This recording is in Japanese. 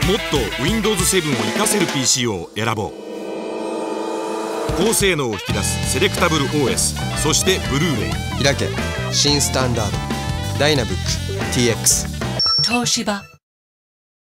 と Windows 7を活かせる PC を選ぼう。高性能を引き出すセレクタブル OS、 そしてブルーレイ。 開け新スタンダードダイナブック TX。 東芝